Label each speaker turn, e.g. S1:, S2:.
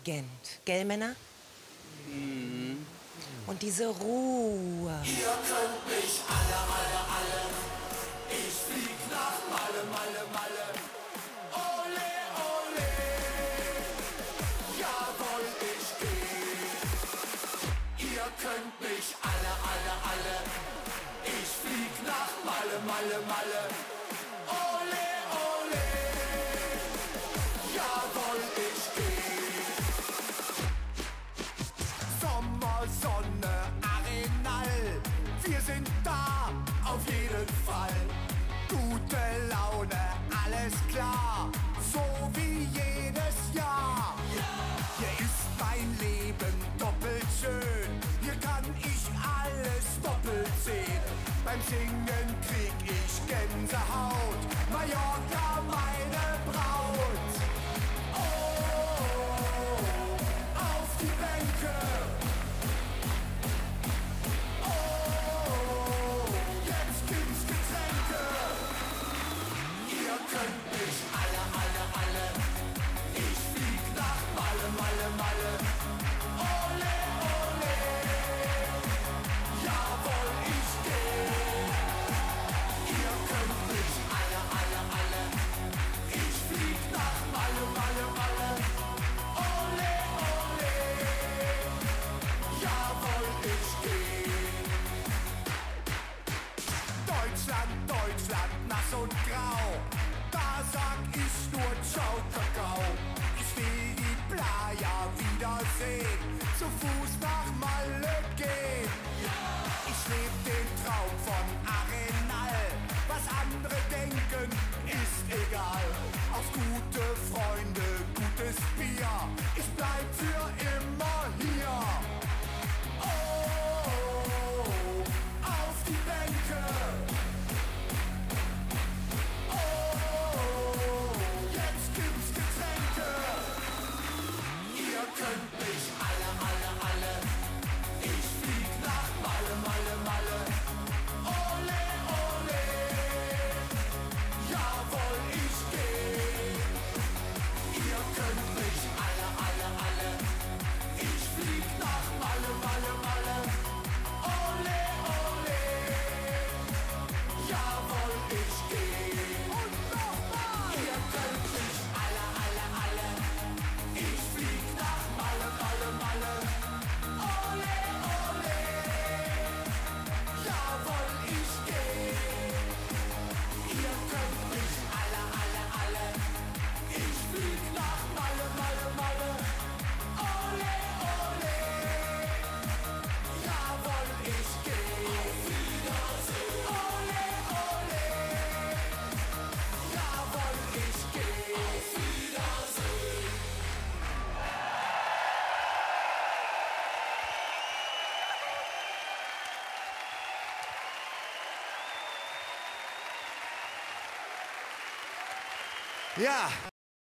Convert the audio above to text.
S1: intelligent. Gell, Männer? Und diese Ruhe.
S2: Ihr könnt mich alle. Ich flieg nach Malle. Ole, ole. Jawohl, ich geh. Ihr könnt mich alle. Ich flieg nach Malle. Ole, ole. Jawohl, ich geh. Sommersonne, Arenal. Wir sind da, auf jeden Fall. Gute Laune, alles klar, so wie jedes Jahr. Hier ist mein Leben doppelt schön, hier kann ich alles doppelt sehen. Beim Singen krieg ich Gänsehaut, Mallorca meine Braut. Oh, auf die Bänke. Oh, jetzt gibt's Getränke. Ihr könnt mich alle. Ich flieg nach Malle. Ole, ole. Jawohl, ich geh. Ihr könnt mich alle. Ich flieg nach Malle. Ole, ole. Jawohl, ich geh. Deutschland, nass und grau. Da sag ich nur Ciao, Kakao. Ich will die Playa wiedersehen, zu Fuß nach Malle gehen. Ich leb den Traum von Arenal. Was andere denken, ist egal. Auf gute Freunde, gutes Bier. Ich bleib für immer hier. Oh, auf die Bänke. Oh, jetzt gibt's Getränke. Ihr könnt mich alle. Ich flieg nach Malle. Ole, ole. Jawohl, ich geh. Ihr könnt mich alle. Ich flieg nach Malle. Ole, ole. Jawohl, ich geh. Und nochmal. Ihr könnt mich alle. Ich flieg nach Malle. Ole, ole. Jawohl, ich geh. Ihr könnt mich alle. Ich flieg nach Malle. Ole, ole. Jawohl, ich geh. Auf Wiedersehen. Ole, ole. Jawohl, ich geh. Auf Wiedersehen.
S3: Ja.